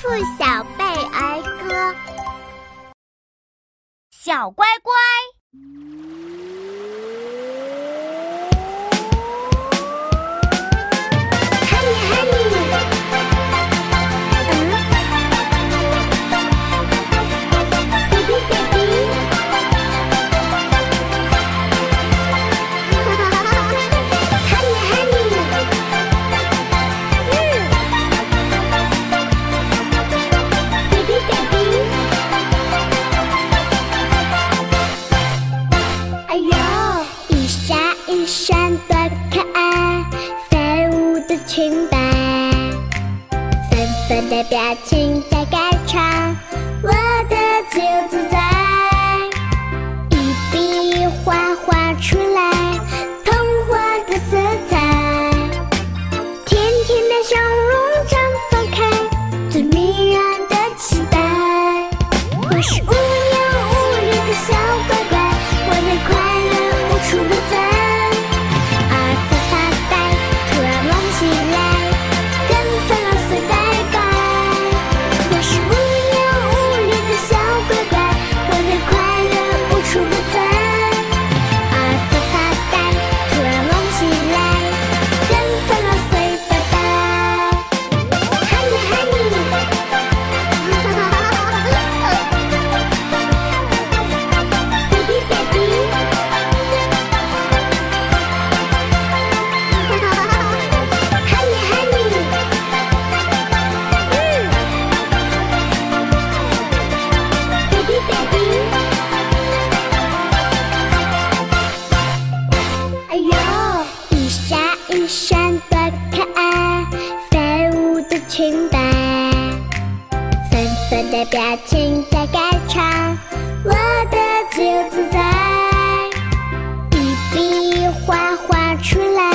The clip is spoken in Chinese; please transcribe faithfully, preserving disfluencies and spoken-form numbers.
兔小贝儿歌。 小乖乖， 一闪多可爱，飞舞的裙摆，粉粉的表情在歌唱，我的自由自在。一笔画画出来，童话的色彩，甜甜的笑容绽放开，最迷人的期待。我是无忧无虑的小乖乖，我的快乐无处不在。一闪多可爱，飞舞的裙摆，粉粉的表情在歌唱，我的自由自在。一笔画画出来。